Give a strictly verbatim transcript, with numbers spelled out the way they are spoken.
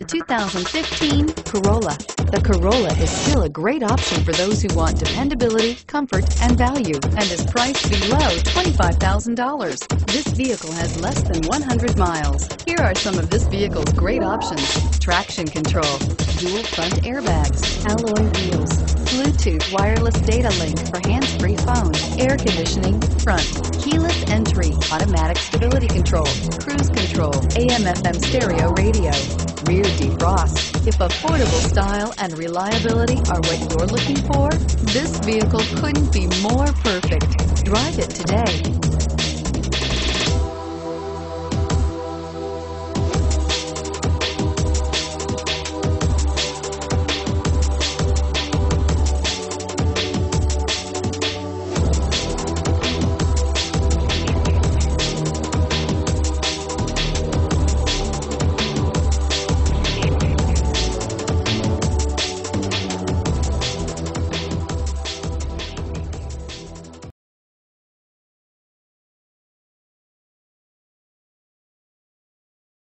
two thousand fifteen Corolla. The Corolla is still a great option for those who want dependability, comfort, and value, and is priced below twenty-five thousand dollars. This vehicle has less than one hundred miles. Here are some of this vehicle's great options: traction control, dual front airbags, alloy wheels, Bluetooth wireless data link for hands-free phone, air conditioning, front, keyless entry, automatic stability control, cruise control, A M F M stereo radio, rear defrost. If affordable style and reliability are what you're looking for, this vehicle couldn't be more perfect.